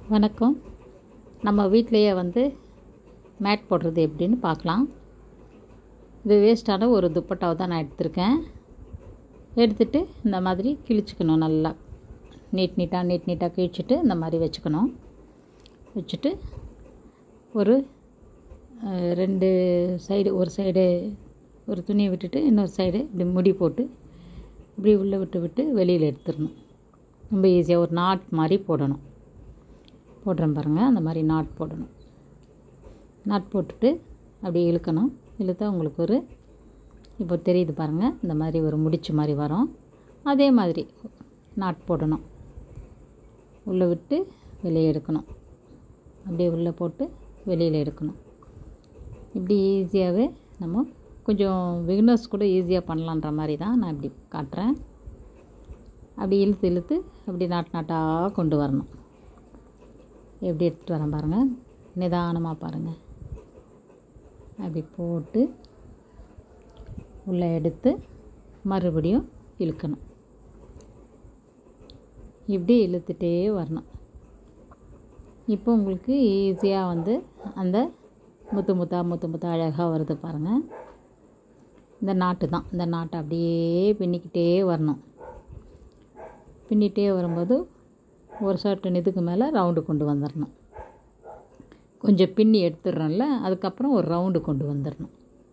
வணக்கம். நம்ம வீட்டிலையே மேட் போடுறது எப்படின்னு பார்க்கலாம். இது வேஸ்ட்டான ஒரு துப்பட்டாவை தான் நான் எடுத்திருக்கேன். எடுத்துகிட்டு இந்த மாதிரி கிழிச்சிக்கணும். நல்லா நீட்டாக கிழிச்சிட்டு இந்த மாதிரி வச்சுக்கணும். வச்சுட்டு ஒரு 2 சைடு, ஒரு சைடு ஒரு துணியை விட்டுட்டு இன்னொரு சைடு இப்படி முடி போட்டு இப்படி உள்ளே விட்டு வெளியில் எடுத்துடணும். ரொம்ப ஈஸியாக ஒரு நாட் மாதிரி போடுறேன் பாருங்கள். அந்த மாதிரி நாட் போடணும். நாட் போட்டுட்டு அப்படியே இழுக்கணும். இழுத்தா உங்களுக்கு இப்போ தெரியுது பாருங்கள், இந்த மாதிரி ஒரு முடிச்சு மாதிரி வரும். அதே மாதிரி நாட் போடணும். உள்ளே விட்டு வெளியே எடுக்கணும். அப்படியே உள்ளே போட்டு வெளியில் எடுக்கணும். இப்படி ஈஸியாகவே நம்ம கொஞ்சம் பிகினர்ஸ் கூட ஈஸியாக பண்ணலான்ற மாதிரி தான் நான் இப்படி காட்டுறேன். அப்படி இழுத்து அப்படி நாட்டாக கொண்டு வரணும். எப்படி எடுத்துகிட்டு வரேன் பாருங்கள். நிதானமாக பாருங்கள். அப்படி போட்டு உள்ளே எடுத்து மறுபடியும் இழுக்கணும். இப்படி இழுத்துட்டே வரணும். இப்போ உங்களுக்கு ஈஸியாக அந்த முத்து அழகாக வருது பாருங்கள். இந்த நாட்டு தான். இந்த நாட்டை அப்படியே பின்னிக்கிட்டே வரணும். பின்னிகிட்டே வரும்போது ஒரு சர்டன் இதுக்கு மேலே ரவுண்டு கொண்டு வந்துடணும். கொஞ்சம் பின்னி எடுத்துடுறோம்ல, அதுக்கப்புறம் ஒரு ரவுண்டு கொண்டு வந்துடணும்.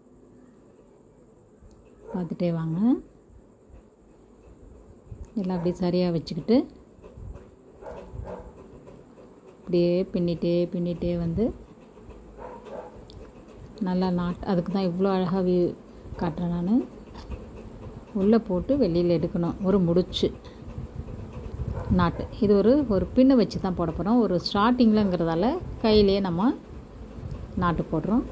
பார்த்துட்டே வாங்க. எல்லாம் அப்படியே சரியாக வச்சுக்கிட்டு அப்படியே பின்னிட்டே நல்லா அதுக்கு தான் இவ்வளோ அழகாக காட்டுறேன் நான். உள்ளே போட்டு வெளியில் எடுக்கணும். ஒரு முடிச்சு நாட்டு. இது ஒரு பின்னு வச்சு தான் போட போகிறோம். ஒரு ஸ்டார்டிங்கில்ங்கிறதால கையிலே நம்ம நாட்டு போடுறோம்.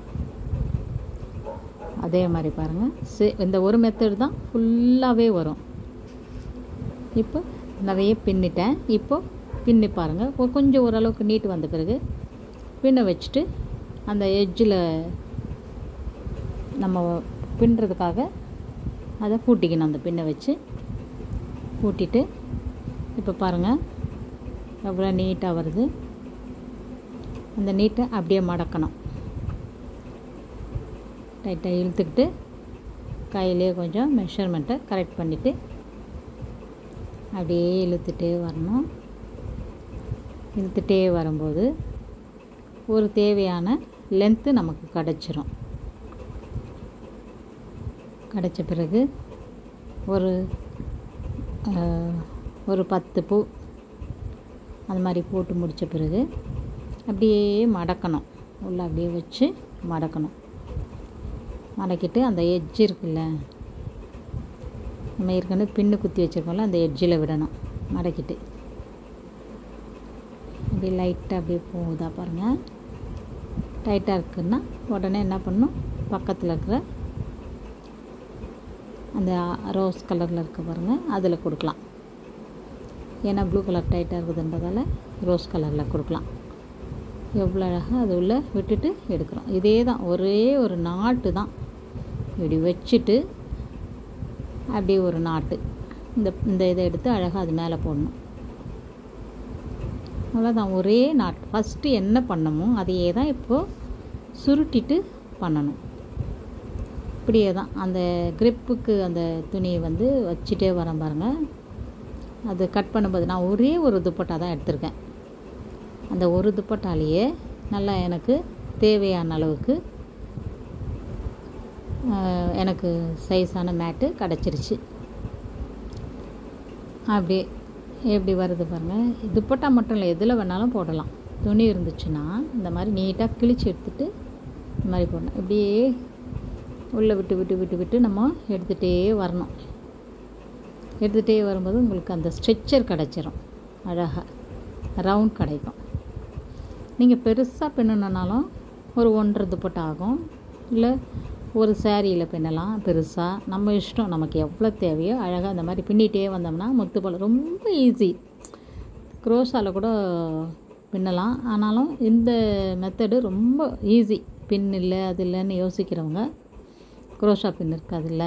அதே மாதிரி பாருங்கள். இந்த ஒரு மெத்தட் தான் ஃபுல்லாகவே வரும். இப்போ நிறைய பின்னிட்டேன். இப்போ பின்னி பாருங்கள். கொஞ்சம் ஓரளவுக்கு நீட்டு வந்த பிறகு பின்னை வச்சுட்டு அந்த எட்ஜில் நம்ம பின்னுறதுக்காக அதை பூட்டிக்கணும். அந்த பின்னை வச்சு பூட்டிட்டு இப்போ பாருங்கள் எவ்வளோ நீட்டாக வருது. அந்த நீட்டை அப்படியே மடக்கணும். டைட்டாக இழுத்துக்கிட்டு கையிலே கொஞ்சம் மெஷர்மெண்ட்டை கரெக்ட் பண்ணிவிட்டு அப்படியே இழுத்துட்டே வரணும். இழுத்துட்டே வரும்போது ஒரு தேவையான லென்த்து நமக்கு கிடச்சிரும். கிடச்ச பிறகு ஒரு 10 பூ அந்த மாதிரி போட்டு முடித்த பிறகு அப்படியே மடக்கணும். உள்ளே அப்படியே வச்சு மடக்கணும். மடக்கிட்டு அந்த எட்ஜ் இருக்குல்ல, நம்ம ஏற்கனவே பின்னு குத்தி வச்சுருக்கோம்ல, அந்த எட்ஜில் விடணும். மடக்கிட்டு அப்படியே லைட்டாக அப்படியே போகுதா பாருங்கள். டைட்டாக இருக்குன்னா உடனே என்ன பண்ணணும், பக்கத்தில் இருக்கிற அந்த ரோஸ் கலரில் இருக்க பாருங்கள், அதில் கொடுக்கலாம். ஏன்னா ப்ளூ கலர் டைட்டாக இருக்குதுன்றதால ரோஸ் கலரில் கொடுக்கலாம். எவ்வளோ அழகாக அது உள்ளே விட்டுட்டு எடுக்கிறோம். இதே தான், ஒரே ஒரு நாட்டு தான். இப்படி வச்சுட்டு அப்படியே ஒரு நாட்டு இந்த இதை எடுத்து அழகாக அது மேலே போடணும். அவ்வளோதான், ஒரே நாட்டு. ஃபஸ்ட்டு என்ன பண்ணமோ அதையே தான் இப்போது சுருட்டிட்டு பண்ணணும். இப்படியே தான் அந்த க்ரிப்புக்கு அந்த துணியை வச்சுட்டே வரேன் பாருங்கள். அது கட் பண்ணும்போது நான் ஒரே ஒரு துப்பட்டா தான் எடுத்திருக்கேன். அந்த ஒரு துப்பட்டாலேயே நல்லா எனக்கு தேவையான அளவுக்கு எனக்கு சைஸான மேட்டு கிடச்சிருச்சு. அப்படியே எப்படி வருது பாருங்கள். துப்பட்டா மட்டும் இல்லை, எதில் வேணாலும் போடலாம். துணி இருந்துச்சுன்னா இந்த மாதிரி நீட்டாக கிழிச்சு எடுத்துகிட்டு இந்த மாதிரி போடணும். இப்படியே உள்ளே விட்டு நம்ம எடுத்துகிட்டே வரணும். எடுத்துகிட்டே வரும்போது உங்களுக்கு அந்த ஸ்ட்ரெச்சர் கிடச்சிரும். அழகாக ரவுண்ட் கிடைக்கும். நீங்கள் பெருசாக பின்னணுன்னாலும் ஒரு 1.5 துப்பட்டா ஆகும். இல்லை ஒரு சேரீயில் பின்னலாம் பெருசாக. நம்ம இஷ்டம், நமக்கு எவ்வளோ தேவையோ அழகாக அந்த மாதிரி பின்னிகிட்டே வந்தோம்னா முத்து போல் ரொம்ப ஈஸி. க்ரோஷாவில் கூட பின்னலாம். ஆனாலும் இந்த மெத்தடு ரொம்ப ஈஸி. பின் இல்லை அது இல்லைன்னு யோசிக்கிறவங்க, க்ரோஷா பின் இருக்காதுல்ல,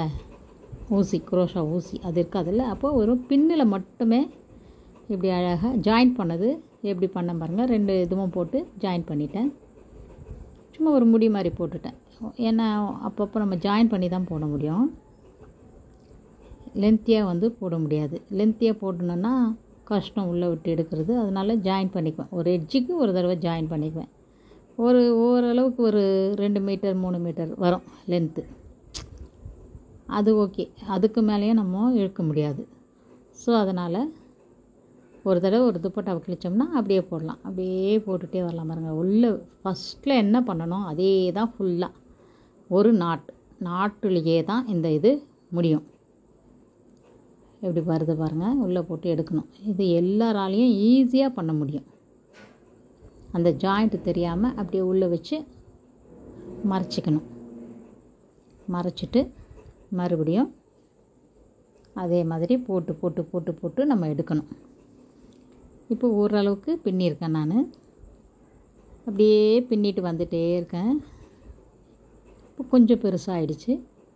க்ரோஷா ஊசி அது இருக்காதுல்ல, அப்போது ஒரு பின்னில் மட்டுமே இப்படி அழகாக ஜாயின் பண்ணது எப்படி பண்ண பாருங்கள். 2 இதுவும் போட்டு ஜாயின் பண்ணிட்டேன். சும்மா ஒரு முடி மாதிரி போட்டுட்டேன். ஏன்னா அப்பப்போ நம்ம ஜாயின் பண்ணி தான் போட முடியும். லென்த்தியாக வந்து போட முடியாது. லென்த்தியாக போடணுன்னா கஷ்டம் உள்ளே விட்டு எடுக்கிறது. அதனால் ஜாயின் பண்ணிக்குவேன். ஒரு எட்ஜுக்கு ஒரு தடவை ஜாயின் பண்ணிக்குவேன். ஓரளவுக்கு ஒரு 2 மீட்டர் 3 மீட்டர் வரும் லென்த்து. அது ஓகே. அதுக்கு மேலேயும் நம்ம இழுக்க முடியாது. ஸோ அதனால் ஒரு தடவை ஒரு துப்பட்டாவை கிழிச்சோம்னா அப்படியே போடலாம். அப்படியே போட்டுகிட்டே வரலாம் பாருங்கள். உள்ளே ஃபஸ்ட்டில் என்ன பண்ணணும் அதே தான் ஃபுல்லாக. ஒரு நாட்டுலேயே தான் இந்த இது முடியும். எப்படி வருது பாருங்கள். உள்ளே போட்டு எடுக்கணும். இது எல்லாராலையும் ஈஸியாக பண்ண முடியும். அந்த ஜாயிண்ட்டு தெரியாமல் அப்படியே உள்ளே வச்சு மறைச்சிக்கணும். மறைச்சிட்டு மறுபடியும் அதே மாதிரி போட்டு போட்டு போட்டு போட்டு நம்ம எடுக்கணும். இப்போ ஓரளவுக்கு பின்னியிருக்கேன் நான். அப்படியே பின்னிட்டு வந்துகிட்டே இருக்கேன். இப்போ கொஞ்சம் பெருசாகிடுச்சு.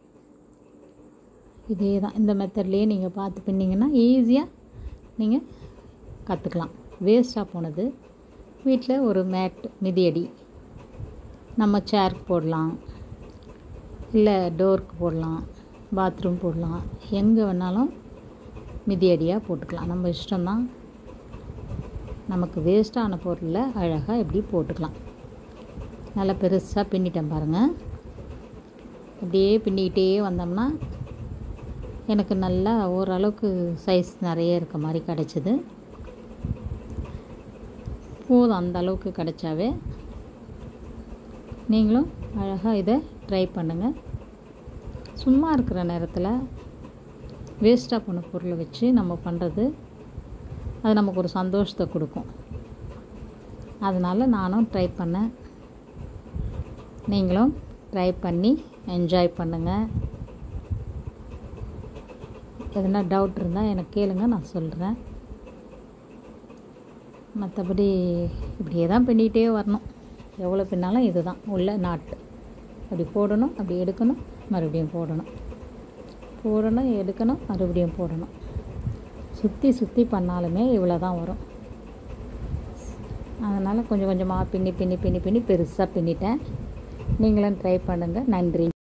இதே தான் இந்த மெத்தட்லேயே நீங்கள் பார்த்து பின்னிங்கன்னா ஈஸியாக நீங்கள் கற்றுக்கலாம். வேஸ்ட்டாக போனது வீட்டில் ஒரு மேட் மிதியடி நம்ம சேருக்கு போடலாம், இல்லை டோருக்கு போடலாம், பாத்ரூம் போடலாம். எங்கே வேணாலும் மிதியடியாக போட்டுக்கலாம். நம்ம இஷ்டம்தான். நமக்கு வேஸ்ட்டான பொருளில் அழகாக எப்படி போட்டுக்கலாம். நல்லா பெருசாக பின்னிட்டேன் பாருங்கள். அப்படியே பின்னிக்கிட்டே வந்தோம்னா எனக்கு நல்லா ஓரளவுக்கு சைஸ் நிறைய இருக்க மாதிரி கிடச்சிது. போதும், அந்த அளவுக்கு கிடச்சாவே நீங்களும் அழகாக இதை ட்ரை பண்ணுங்கள். சும்மா இருக்கிற நேரத்தில் வேஸ்ட்டாக போன பொருளை வச்சு நம்ம பண்ணுறது அது நமக்கு ஒரு சந்தோஷத்தை கொடுக்கும். அதனால் நானும் ட்ரை பண்ணேன். நீங்களும் ட்ரை பண்ணி என்ஜாய் பண்ணுங்கள். எதனா டவுட் இருந்தால் எனக்கு கேளுங்க, நான் சொல்கிறேன். மற்றபடி இப்படியே தான் பின்னிகிட்டே வரணும். எவ்வளோ பின்னாலும் இது தான் உள்ள நாட்டு. அப்படி போடணும், அப்படி எடுக்கணும், மறுபடியும் போடணும், போடணும், எடுக்கணும், மறுபடியும் போடணும். சுற்றி சுற்றி பண்ணாலுமே இவ்வளோ தான் வரும். அதனால் கொஞ்சம் கொஞ்சமாக பின்னி பின்னி பின்னி பின்னி பெருசாக பின்னிட்டேன். நீங்களும் ட்ரை பண்ணுங்கள். நன்றி.